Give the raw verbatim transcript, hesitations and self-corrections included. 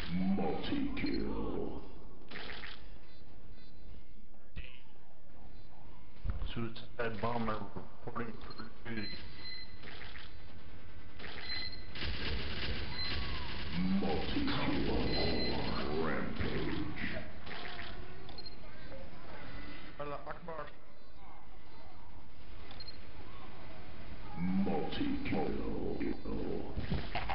Multi-kill. Suicide bomber reporting for duty. Multi-kill. Rampage. Allah Akbar. Multi-kill.